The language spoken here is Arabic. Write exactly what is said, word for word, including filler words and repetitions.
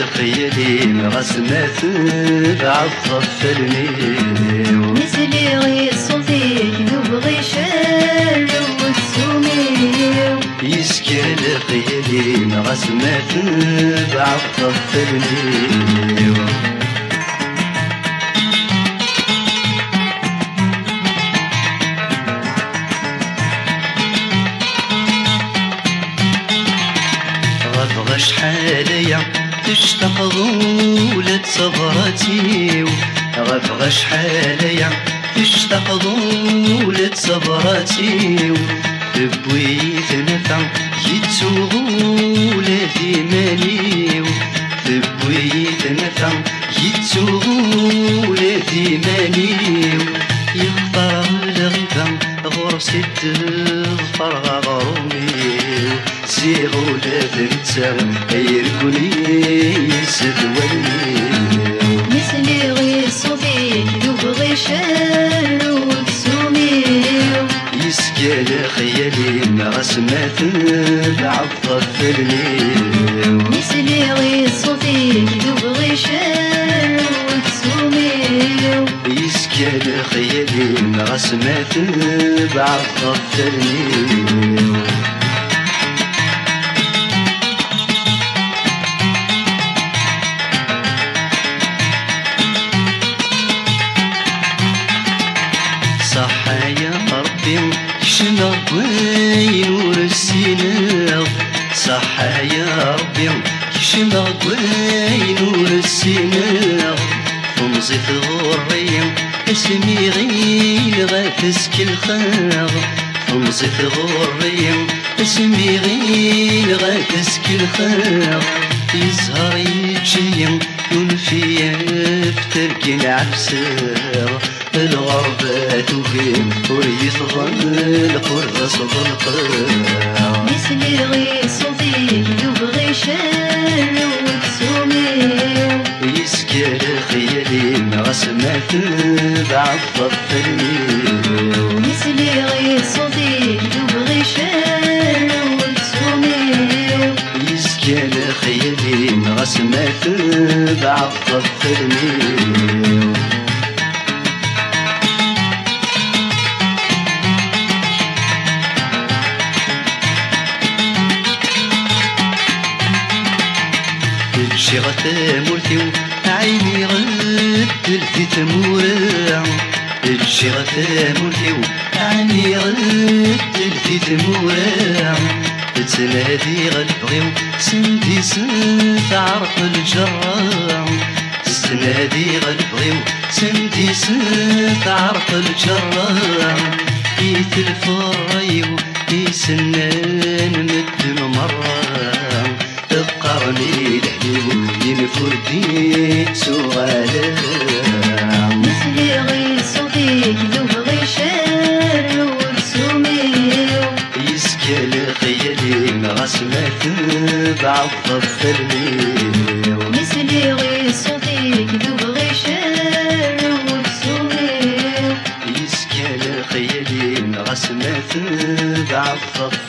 خيالي مغسمات بعطف الميل مثلي غير صوتك نبغي شر والسمير يسكن خيالي مغسمات بعطف الميل غبغى شحاليا تشتاق ظولة صبراتي غبغى شحاليا تشتاق ظولة صبراتي تبويت نفع يتسو غولة ديماني تبويت نفع يتسو غولة ديماني يختار الغيبة غرس الدفر غرومي زيغو لا تنسى يركني يسدوني مثلي غير صوتك نبغي شر والسمير يسكن خيالي مغسمات بعطف الميل مثلي غير صوتك نبغي شر والسمير يسكن خيالي مغسمات بعطف الميل صح يا ربي كشنا ضوي نور السينا صح يا ربي كشنا ضوي نور السينا فمزيت غوري اسمي غير غاتسك الخير فمزيت غوري اسمي غير غاتسك الخير يزهر يجي ينفي فتركي العبسر الغربة تفيم وريث ظل قرص ظلقر مثلي غير صوتك نبغي شر والسمير يسكر خيالي مغسمات بعطف الميل مثلي غير صوتك نبغي شر والسمير يسكر خيالي مغسمات بعطف الميل شي غتمورتي عيني غد في تمورا شي غتمورتي عيني غد في تمورا تنادي غنبغيو سندي سنت عرق الجرة تنادي غنبغيو سندي سنت عرق الجرة يتلف الريو يسنان مد مرة تبقرني الحليب ينفردي سؤالا مثلي غير صوتك نبغي شر والسمير يسكن خيالي مغسمات بعطف الميل مثلي غير صوتك نبغي شر والسمير يسكن خيالي مغسمات بعطف